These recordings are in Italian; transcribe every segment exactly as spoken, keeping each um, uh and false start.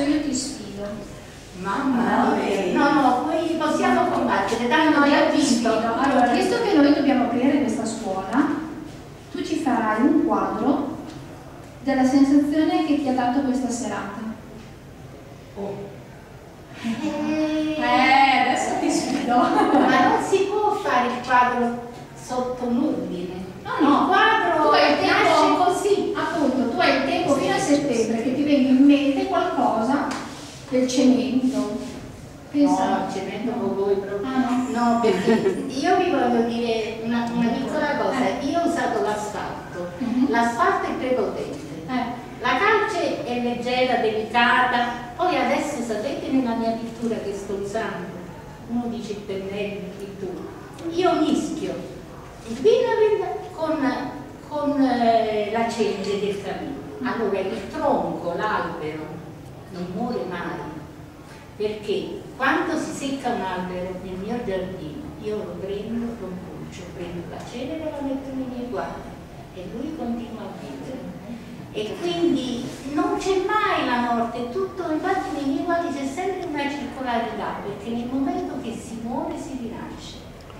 io ti sfido. Mamma mia. No, no, poi possiamo combattere, dai, No, non io ho ti visto. sfido. Allora, visto che noi dobbiamo aprire questa scuola, tu ci farai un quadro della sensazione che ti ha dato questa serata. Oh. Eh, eh adesso ti sfido. Ma non si può fare il quadro sotto nuvole. No, no, il quadro tu hai il tempo, nasce così. appunto, tu hai il tempo fino a settembre che ti venga in mente qualcosa del cemento. Pensa. No, il cemento con voi proprio. Ah, no? No, perché io vi voglio dire una, una piccola cosa. Io ho usato l'asfalto. Mhm. L'asfalto è prepotente. Eh. La calce è leggera, delicata. Poi adesso sapete nella mia pittura che sto usando, uno dice il pennello di pittura, io mischio il vinavil con, con eh, la cenere del camino. Allora il tronco, l'albero, non muore mai, perché quando si secca un albero nel mio giardino, io lo prendo, lo brucio, prendo la cenere e la metto nei miei guanti e lui continua a vivere. E quindi non c'è mai la morte, tutto, infatti nei miei guanti c'è sempre una circolarità, perché nel momento che si muore si rinasce.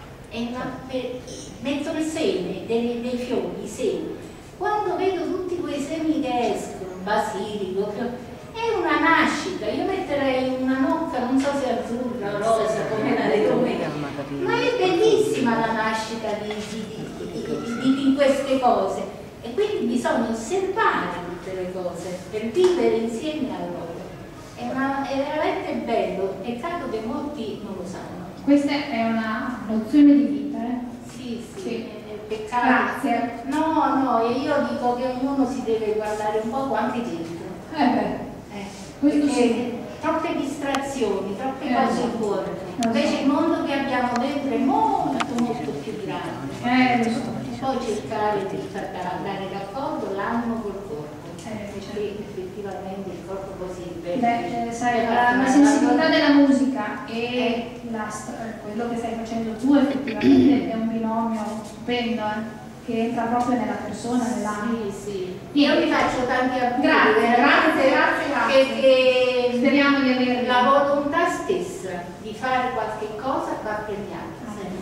E una, per, metto il seme dei, dei fiori, i semi. Quando vedo tutti quei semi che escono, basilico, è una nascita. Io metterei una nocca, non so se azzurra o rosa, come la Romea, ma è bellissima la nascita di, di, di, di, di, di queste cose. E quindi bisogna osservare tutte le cose per vivere insieme a loro. È, una, è veramente bello, peccato che molti non lo sanno. Questa è una nozione di vita, eh? Sì, sì, Sì. è peccato. Grazie. No, no, e io dico che ognuno si deve guardare un po' anche dentro. Eh beh, Eh, questo perché sì. troppe distrazioni, troppe Eh, cose so. fuori. so. Invece il mondo che abbiamo dentro è molto, molto più grande. Eh, lo so. Poi cercare di far andare d'accordo l'animo col corpo. Eh, certo. Perché effettivamente il corpo così è bello. Beh, eh, sai, È la, la una- sensibilità della musica e la st- quello che stai facendo tu effettivamente è un binomio stupendo, eh, che entra proprio nella persona, nell'animo. Sì, sì. Io vi faccio tanti auguri. Grazie, veramente, grazie, grazie, grazie. Perché Speriamo di avere la volontà stessa di fare qualche cosa va premiata.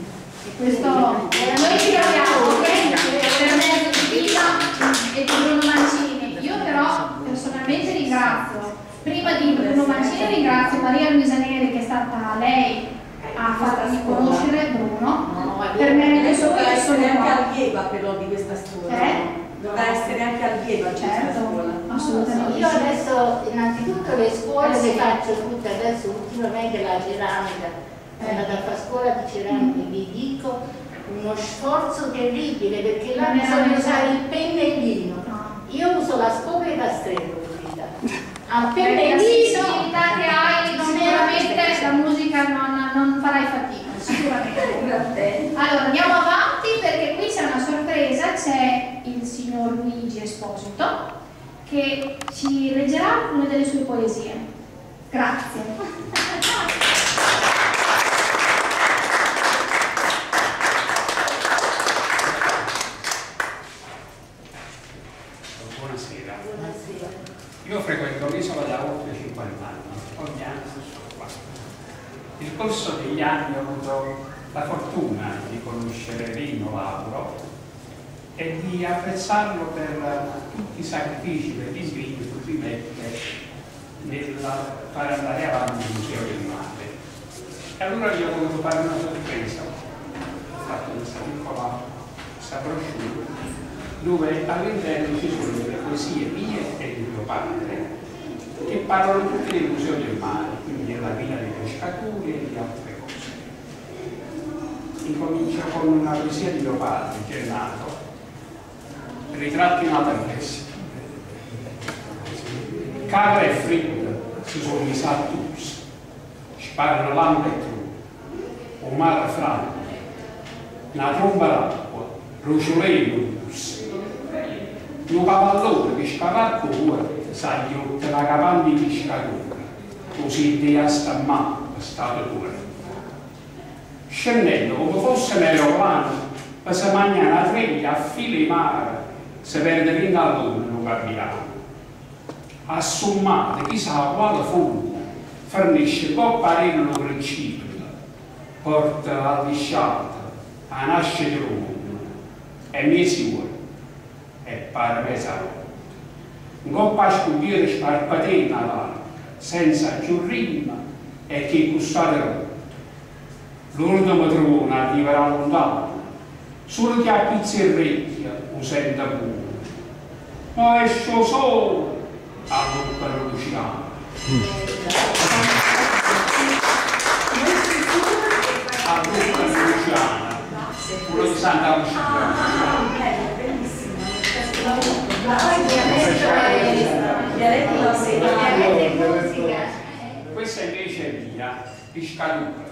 E questo noi ci abbiamo, ok? Per mezzo di Vita e di Bruno Mancini. Io però personalmente ringrazio, prima di Bruno Mancini ringrazio Maria Luisa Neri, che è stata lei a farmi conoscere Bruno. Per me adesso dovrà io sono essere anche qua. allieva però di questa scuola. Eh? Dovrà essere anche allieva di questa Certo, scuola. assolutamente. Io adesso innanzitutto le scuole le faccio tutte, adesso ultimamente la ceramica, sono andata a fare scuola di ceramica, vi dico uno sforzo terribile perché là bisogna usare il pennellino. Io uso la scopa e il rastrello, al La pennellino. sensibilità che hai, sicuramente la musica non, non farai fatica, sicuramente. Allora andiamo avanti perché qui c'è una sorpresa, c'è il signor Luigi Esposito che ci leggerà una delle sue poesie. Grazie. Buonasera. Io frequento l'isola da oltre cinquanta anni, ogni anno sono qua. Nel corso degli anni ho avuto la fortuna di conoscere Rino Lauro e di apprezzarlo per tutti i sacrifici, per gli impegni che si mette nel fare andare avanti il Museo del Mare. E allora gli ho voluto fare una sorpresa, ho fatto questa piccola questa brochure dove all'interno ci sono delle poesie mie e di mio padre che parlano tutti del Museo del Mare, quindi della vita dei pescatori e di altre cose. Incomincio con una poesia di mio padre che è nato, ritratti in alta inglese. Carla e Fritz si sono misati tutti, sparano lampe e tru, un mare franco, una tromba d'acqua, ruciolei un cavallone che scavalco forte, sai, te la capanna di pescatore, così di a stammare, è stato pure. Scendendo come fosse un aeroplano, per se mangiare una treglia a filo di mare, se perde in gallone non capirà. assommate chissà quale forma, fornisce coppa arena un principio, porta al disciato, a nascere l'uomo, e mi sicuro, e pare pesato. Un coppa a scoprire sparpatena là, senza più ritmo, e che custare l'ultimo trone arriverà lontano, solo che a pizza e orecchia lo senta buono. Ma esce solo a Luca Luciano. A Luca Luciana, quello di Santa Lucia. Questa invece è via di scaduta.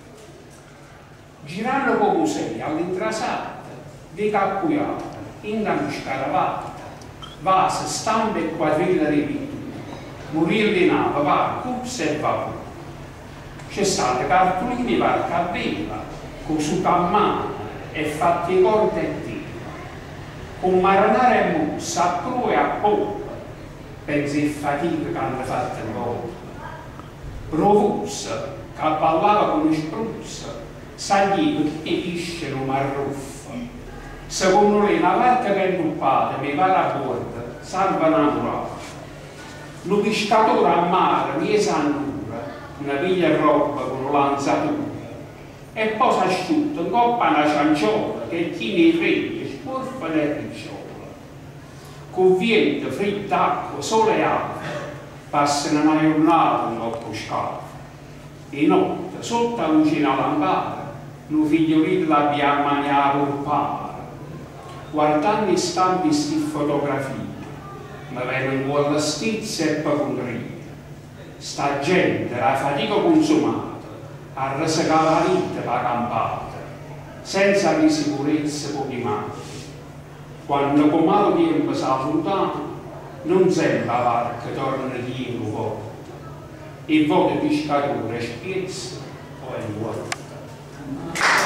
Girando come sei all'intrasata, di cappuiata, in una scaravata, vase, stampe e quadrille di pittura, morire di nave, va, cups e vapore. C'è stata cartolini varca a vela, con su cammano e fatti corte e tira, con maranare e mussa, a prua e a poppa, pensi e fatica che hanno fatto in volta. Rovussa, che ballava con spruzza, sagliva che pisce non marruffa. Secondo lei una barca che è innuppata, mi va a bordo, salva naturale. Lo pescatore a mare, mi esannura, una piglia roba con lanzatura, e poi si asciutta in coppa una cianciola che tiene i freddi, sporfa nel ricciola. Con vento, freddo, acqua, sole e acqua, passano una giornata un coppo scafo. E notte, sotto la luce una lampara, un figliolino l'abbiamo mangiato un pane. Guardando i stampi sti fotografie, mi vengono con la stizza e poi con ride. Sta gente, la fatica consumata, ha reso la vita per campata, senza di sicurezza con i mani. Quando con malo tempo si allontana, non sembra la barca torna dietro volta. E voto pescatore spezza o è vuoto.